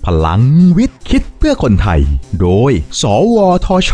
พลังวิทย์คิดเพื่อคนไทยโดยสวทช.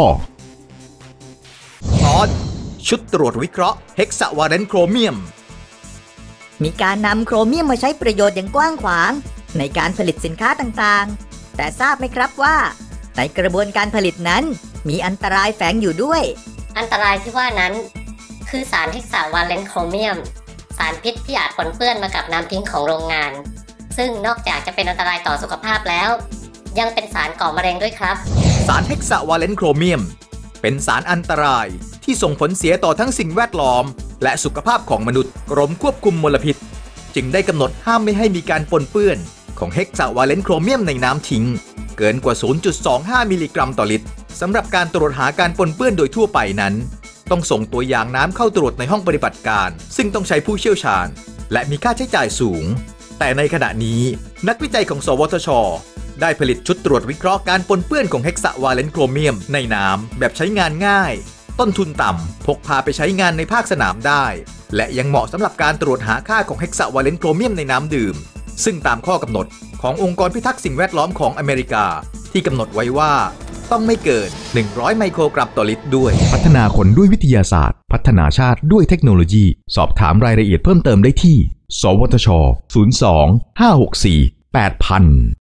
ตอนชุดตรวจวิเคราะห์เฮกซาวาเลนต์โครเมียมมีการนำโครเมียมมาใช้ประโยชน์อย่างกว้างขวางในการผลิตสินค้าต่างๆแต่ทราบไหมครับว่าในกระบวนการผลิตนั้นมีอันตรายแฝงอยู่ด้วยอันตรายที่ว่านั้นคือสารเฮกซาวาเลนต์โครเมียมสารพิษที่อาจปนเปื้อนมากับน้ำทิ้งของโรงงานซึ่งนอกจากจะเป็นอันตรายต่อสุขภาพแล้วยังเป็นสารก่อมะเร็งด้วยครับสารเฮกซาวาเลนต์โครเมียมเป็นสารอันตรายที่ส่งผลเสียต่อทั้งสิ่งแวดล้อมและสุขภาพของมนุษย์กรมควบคุมมลพิษจึงได้กำหนดห้ามไม่ให้มีการปนเปื้อนของเฮกซาวาเลนต์โครเมียมในน้ำทิ้งเกินกว่า 0.25 มิลลิกรัมต่อลิตรสำหรับการตรวจหาการปนเปื้อนโดยทั่วไปนั้นต้องส่งตัวอย่างน้ำเข้าตรวจในห้องปฏิบัติการซึ่งต้องใช้ผู้เชี่ยวชาญและมีค่าใช้จ่ายสูงแต่ในขณะนี้นักวิจัยของสวทช.ได้ผลิตชุดตรวจวิเคราะห์การปนเปื้อนของเฮกซาวาเลนต์โครเมียมในน้ำแบบใช้งานง่ายต้นทุนต่ำพกพาไปใช้งานในภาคสนามได้และยังเหมาะสำหรับการตรวจหาค่าของเฮกซาวาเลนต์โครเมียมในน้ำดื่มซึ่งตามข้อกำหนดขององค์กรพิทักษ์สิ่งแวดล้อมของอเมริกาที่กำหนดไว้ว่าต้องไม่เกิน100ไมโครกรัมต่อลิตรด้วยพัฒนาคนด้วยวิทยาศาสตร์พัฒนาชาติด้วยเทคโนโลยีสอบถามรายละเอียดเพิ่มเติมได้ที่สวทช. 02 564 8000